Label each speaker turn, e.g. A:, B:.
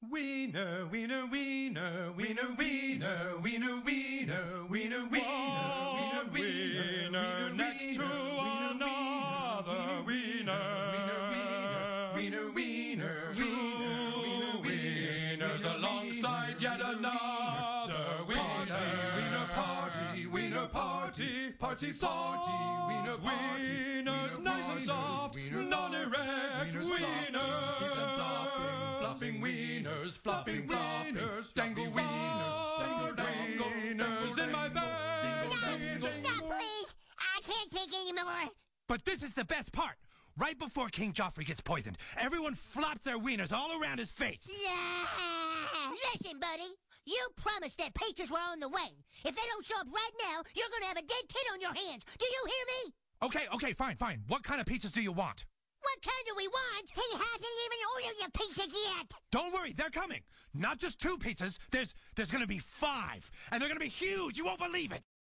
A: Wiener, wiener, wiener, wiener, wiener, wiener, wiener, wiener, wiener, wiener, next to another wiener, wiener, wiener, two wieners alongside yet another wiener, party, wiener party, party party, wiener wieners nice and soft, non-erect wieners. Flopping wieners, flopping wieners, dangle wieners, dangle wieners in my bag.
B: Stop, please! I can't take any more.
C: But this is the best part. Right before King Joffrey gets poisoned, everyone flops their wieners all around his face.
B: Yeah. Listen, buddy. You promised that peaches were on the way. If they don't show up right now, you're gonna have a dead kid on your hands. Do you hear me?
C: Okay, fine. What kind of pizzas do you want?
B: What kind do we want? He hasn't even ordered your pizzas yet.
C: Don't worry, they're coming. Not just 2 pizzas, there's gonna be 5. And they're gonna be huge, you won't believe it.